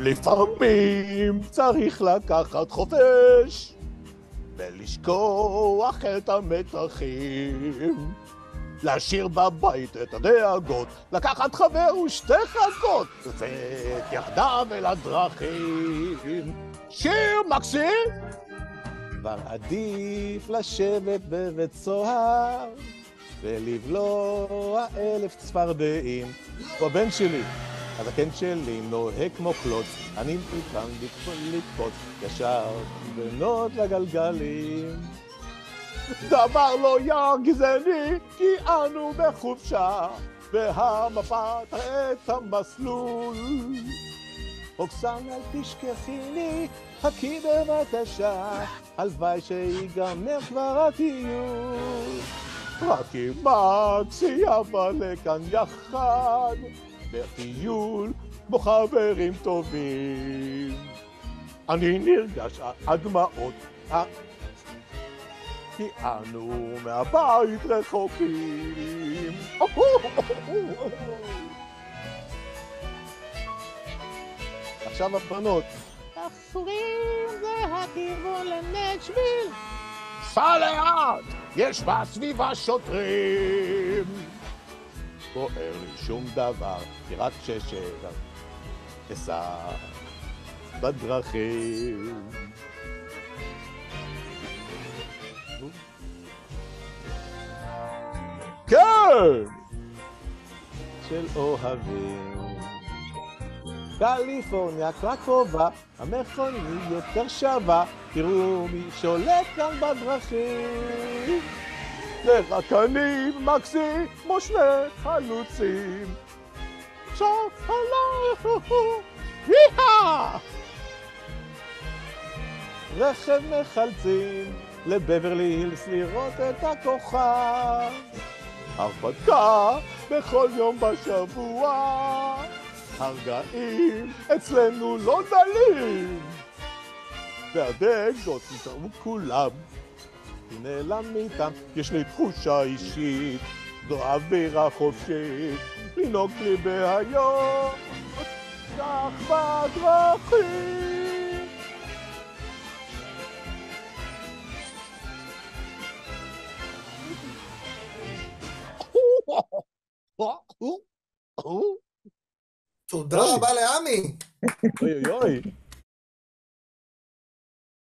לפעמים צריך לקחת חופש ולשכוח את המתחים, להשאיר בבית את הדאגות, לקחת חבר ושתי חכות לצאת יחדיו אל הדרכים. שיר מקסים! כבר עדיף לשבת בבית סוהר ולבלוע 1000 צפרדעים. הוא הבן שלי, הזקן שלי נוהג כמו קלוץ, אני מכאן לקפוץ ישר בנות לגלגלים. דבר לא ירגיזני כי אנו בחופשה והמפה תראה את המסלול. רוקסן אל תשכחיני, חכי בבקשה, הלוואי שיגמר כבר הטיול. רק עם מקסי יבוא לכאן יחד בטיול כמו חברים טובים. אני נרגש עד דמעות כי אנו מהבית רחוקים. עכשיו הבנות. תפרים זה הכיוון לנצ'וויל. סע לאט, יש בסביבה שוטרים. בוער לי שום דבר, כי רק ששבר אסע בדרכים. כן! של אוהבים. קליפורניה קרקובה, המכונית יותר שווה, תראו מי שולט כאן בדרכים. זה רק אני ומקסי כמו שני חלוצים. שוף עליי, יאה! רכב מחלצים לבברלי הילס לראות את הכוכב. הרפתקה בכל יום בשבוע, הרגעים אצלנו לא דלים. והדגות נתרמו כולם, היא נעלם מאיתם, יש לי תחושה אישית, זו אווירה חופשית, לנהוג לי בהיום, כך בדרכים. תודה רבה לעמי. אוי אוי אוי.